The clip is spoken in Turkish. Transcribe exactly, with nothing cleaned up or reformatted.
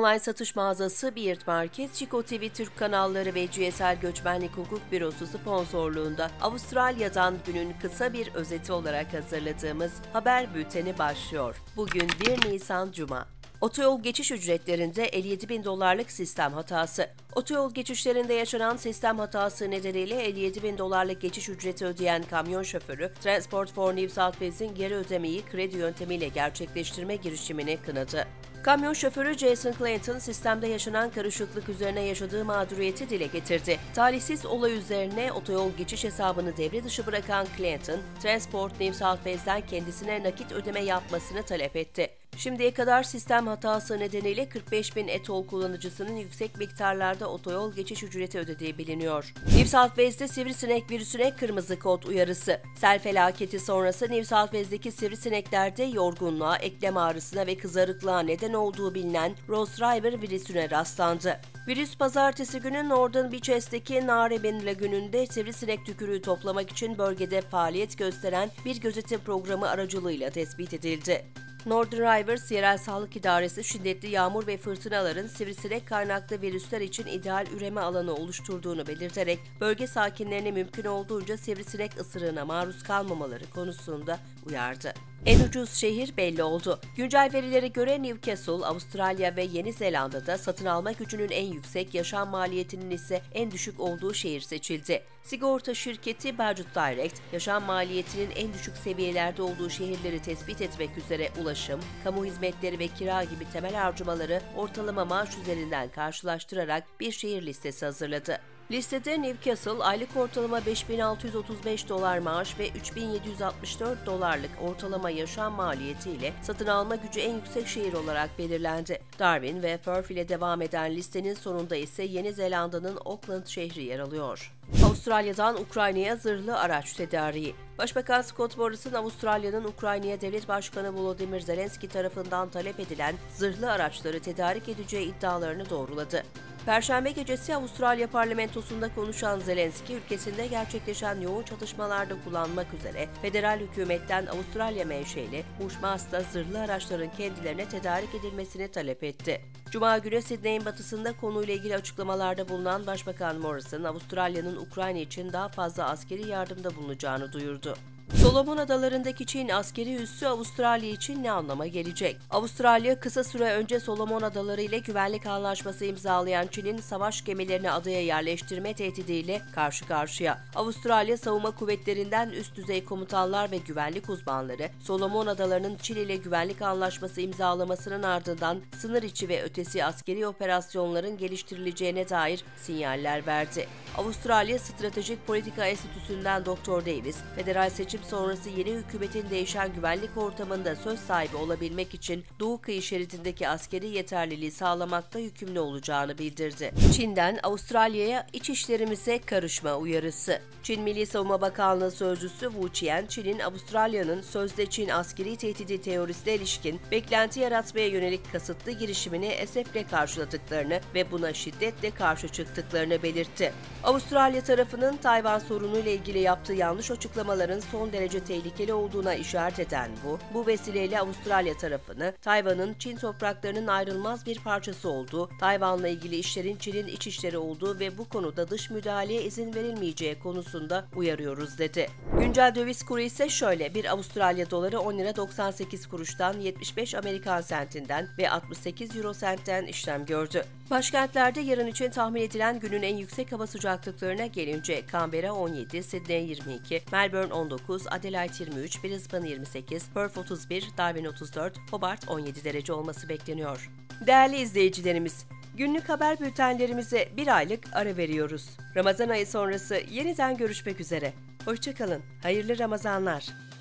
online satış mağazası Beard Market, Chico T V Türk kanalları ve G S L Göçmenlik Hukuk Bürosu sponsorluğunda Avustralya'dan günün kısa bir özeti olarak hazırladığımız haber bülteni başlıyor. Bugün bir Nisan Cuma. Otoyol geçiş ücretlerinde elli yedi bin dolarlık sistem hatası. Otoyol geçişlerinde yaşanan sistem hatası nedeniyle elli yedi bin dolarlık geçiş ücreti ödeyen kamyon şoförü, Transport for New South Wales'in geri ödemeyi kredi yöntemiyle gerçekleştirme girişimini kınadı. Kamyon şoförü Jason Clayton, sistemde yaşanan karışıklık üzerine yaşadığı mağduriyeti dile getirdi. Talihsiz olay üzerine otoyol geçiş hesabını devre dışı bırakan Clayton, Transport New South Wales'den kendisine nakit ödeme yapmasını talep etti. Şimdiye kadar sistem hatası nedeniyle kırk beş bin e-toll kullanıcısının yüksek miktarlarda otoyol geçiş ücreti ödediği biliniyor. New South Wales'te sivrisinek virüsüne kırmızı kod uyarısı. Sel felaketi sonrası New South Wales'deki sivrisineklerde yorgunluğa, eklem ağrısına ve kızarıklığa neden olduğu bilinen Ross River virüsüne rastlandı. Virüs pazartesi günü Northern Beaches'teki Narrabeen Lagünü'nde sivrisinek tükürüğü toplamak için bölgede faaliyet gösteren bir gözetim programı aracılığıyla tespit edildi. Northern Rivers Yerel Sağlık İdaresi şiddetli yağmur ve fırtınaların sivrisinek kaynaklı virüsler için ideal üreme alanı oluşturduğunu belirterek bölge sakinlerine mümkün olduğunca sivrisinek ısırığına maruz kalmamaları konusunda uyardı. En ucuz şehir belli oldu. Güncel verilere göre Newcastle, Avustralya ve Yeni Zelanda'da satın alma gücünün en yüksek, yaşam maliyetinin ise en düşük olduğu şehir seçildi. Sigorta şirketi Budget Direct, yaşam maliyetinin en düşük seviyelerde olduğu şehirleri tespit etmek üzere ulaşım, kamu hizmetleri ve kira gibi temel harcamaları ortalama maaş üzerinden karşılaştırarak bir şehir listesi hazırladı. Listede Newcastle aylık ortalama beş bin altı yüz otuz beş dolar maaş ve üç bin yedi yüz altmış dört dolarlık ortalama yaşam maliyeti ile satın alma gücü en yüksek şehir olarak belirlendi. Darwin ve Perth ile devam eden listenin sonunda ise Yeni Zelanda'nın Auckland şehri yer alıyor. Avustralya'dan Ukrayna'ya zırhlı araç tedariği. Başbakan Scott Morrison, Avustralya'nın Ukrayna'ya Devlet Başkanı Volodymyr Zelenski tarafından talep edilen zırhlı araçları tedarik edeceği iddialarını doğruladı. Perşembe gecesi Avustralya parlamentosunda konuşan Zelenski, ülkesinde gerçekleşen yoğun çatışmalarda kullanmak üzere federal hükümetten Avustralya menşeli Bushmaster zırhlı araçların kendilerine tedarik edilmesini talep etti. Cuma günü Sydney'in batısında konuyla ilgili açıklamalarda bulunan Başbakan Morrison, Avustralya'nın Ukrayna için daha fazla askeri yardımda bulunacağını duyurdu. Solomon Adaları'ndaki Çin askeri üssü Avustralya için ne anlama gelecek? Avustralya, kısa süre önce Solomon Adaları ile güvenlik anlaşması imzalayan Çin'in savaş gemilerini adaya yerleştirme tehdidiyle karşı karşıya. Avustralya Savunma Kuvvetleri'nden üst düzey komutanlar ve güvenlik uzmanları, Solomon Adaları'nın Çin ile güvenlik anlaşması imzalamasının ardından sınır içi ve ötesi askeri operasyonların geliştirileceğine dair sinyaller verdi. Avustralya Stratejik Politika Enstitüsü'nden Doktor Davis, federal seçim sonrası yeni hükümetin değişen güvenlik ortamında söz sahibi olabilmek için Doğu kıyı şeridindeki askeri yeterliliği sağlamakta yükümlü olacağını bildirdi. Çin'den Avustralya'ya iç işlerimize karışma uyarısı. Çin Milli Savunma Bakanlığı Sözcüsü Wu Qian, Çin'in Avustralya'nın sözde Çin askeri tehdidi teorisine ilişkin beklenti yaratmaya yönelik kasıtlı girişimini esefle karşıladıklarını ve buna şiddetle karşı çıktıklarını belirtti. Avustralya tarafının Tayvan sorunuyla ilgili yaptığı yanlış açıklamaların son derece tehlikeli olduğuna işaret eden bu, bu vesileyle Avustralya tarafını Tayvan'ın Çin topraklarının ayrılmaz bir parçası olduğu, Tayvan'la ilgili işlerin Çin'in iç işleri olduğu ve bu konuda dış müdahaleye izin verilmeyeceği konusunda uyarıyoruz dedi. Güncel döviz kuru ise şöyle: bir Avustralya doları on lira doksan sekiz kuruştan, yetmiş beş Amerikan sentinden ve altmış sekiz euro sentten işlem gördü. Başkentlerde yarın için tahmin edilen günün en yüksek hava sıcaklıklarına gelince Canberra on yedi, Sydney yirmi iki, Melbourne on dokuz, Adelaide yirmi üç, Brisbane yirmi sekiz, Perth otuz bir, Darwin otuz dört, Hobart on yedi derece olması bekleniyor. Değerli izleyicilerimiz, günlük haber bültenlerimize bir aylık ara veriyoruz. Ramazan ayı sonrası yeniden görüşmek üzere. Hoşça kalın, hayırlı Ramazanlar.